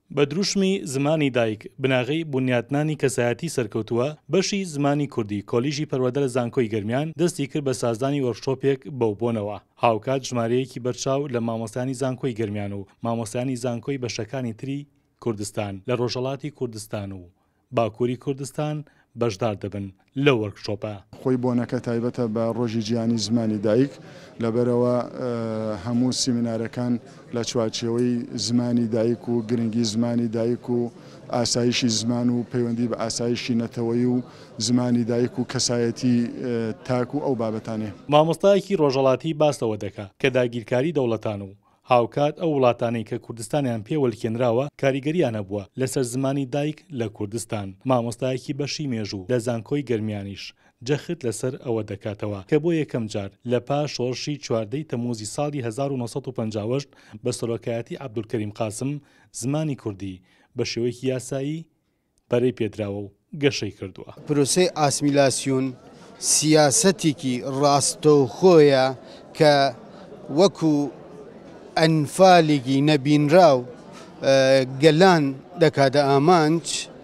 بە دروشمی زمانی دایک بناغی بنیاتنانی کەسایەتی سەرکەوتووە بەشی زمانی کوردی کۆلیژی پەروەردە لە زانکۆی گەرمیان دەستی کرد بە سازدانی وەرکشۆپێک بەو بۆنەوە هاوکات ژمارەیەکی بەرچاو لە مامۆستانی زانکۆی گەرمیان و مامۆستانی زانکۆی بەشەکانی تری کوردستان لە ڕۆژهەڵاتی کوردستان و باکووری کوردستان بەشدار دەبن لە وەرکشۆپە. خۆی بۆنەکە تایبەتە بە ڕۆژی جیهانی زمانی دایک لەبەرەوە هەموو سیمینارەکان لە چوارچێوەی زمانی دایک و گرنگی زمانی دایک و ئاسایشی زمان و پەیوەندی بە ئاسایشی نەتەوەی و زمانی دایک و کەسایەتی تاک و ئەو بابەتانێ. مامۆستایەکی ڕۆژهەڵاتی باسەوە دەکات کە داگیرکاری دەوڵەتان و هاوکات ئەو وڵاتانەی کە کوردستانیان پێوەلکێنراوە کاریگەریان هەبووە لەسەر زمانی دایک لە کوردستان. مامۆستایەکی بەشی مێژوو لە زانکۆی گەرمیانیش جەخت لەسەر ئەوە دەکاتەوە کە بۆ یەکەم جار لە پاش شۆڕشی 14 تەمووزی ساڵی 1950 بە سەرۆکایەتی عەبدولکەریم قاسم زمانی کوردی بە شێوەیەکی یاسایی بەرەی پێدراوە و گەشەی کردووە. پرۆسەی ئاسیمیلاسیۆن سیاسەتێکی ڕاستەوخۆیە کە وەکو ئەنفالێکی نەبینراو گەلان دەکاتە ئامانج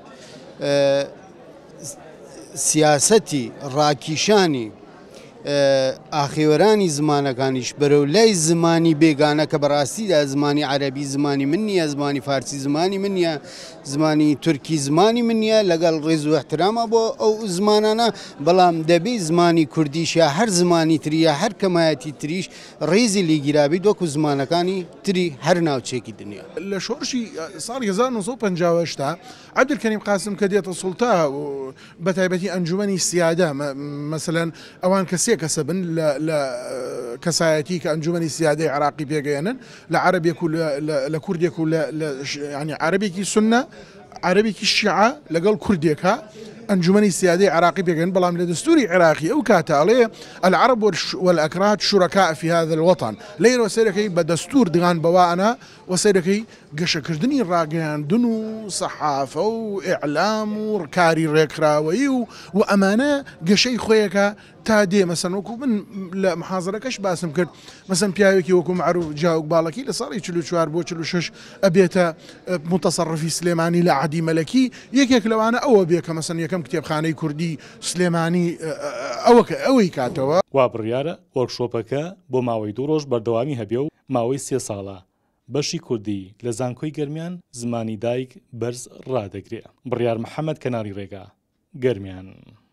سیاسەتی ڕاکیشانی ئاخێوەرانی زمانەکانیش بەرەو لای زمانی بێگانە کە بەڕاستیدا زمانی عەرەبی زمانی من نییە، زمانی فارسی زمانی من نییە، زمانی تورکی زمانی من نییە لەگەڵ ڕێز و احترامە بۆ ئەو زمانانە، بەڵام دەبێ زمانی کوردیش یا هەر زمانی تریە هەر کەمایەتی تریش ڕێزی لێگیرابی وەکو زمانەکانی تری هەر ناوچێکی دنیا. لە شۆڕشی ساڵی 1950 عەبدولکەریم قاسم کە دێتە سوڵتا بە تایبەتی ئەنجومەنی سیادە مەسەلەن ئەوان کەسێک کەسە بن لە کەسایەتی کە ئەنجومەنی سیادەی عراقی پێگەیەنن لە عەرەبێک و لە کوردێک و ینی عەرەبێکی سونە عەرەبێکی شیعە لەگەڵ کوردێکە ئەنجومەنی سیادەی عراقی پێگەن، بەڵام لە دەستوری عێراقی ئەو کاتاڵێ العرب والأكراد شركاء في هذا الوطن لەیرەوە سەیرەکەی بە دەستور دغان بەوانە و سەیرەکەی گەشەکردنی ڕاگەیاندن و سەحافە و ئیعلام و کاری ڕێکخراوەیی و ئەمانە گەشەی خۆیەکە تا دێ مەسەن وەکو من لە محازەرەکەش باسم کرد مەسەن پیاوێکی وەکو معروف جاوک باڵەکی لە ساڵی 44 بۆ 46 ئەبێتە متصەڕفی سلێمانی لە عەدی مەلەکی یەکێک لەوانە ئەوە بێ کە مەسەن یەکەم کتێبخانەی کوردی سلێمانی ئەوەی کاتەوە. وا بڕیارە وەرکشۆپەکە بۆ ماوەی 2 ڕۆژ بەردەوامی هەبێ و ماوەی 3 ساڵە بەشی کوردی لە زانکۆی گەرمیان زمانی دایک بەرز ڕادەگرێ. بڕیار محەممەد کەناری ڕێگا گەرمیان.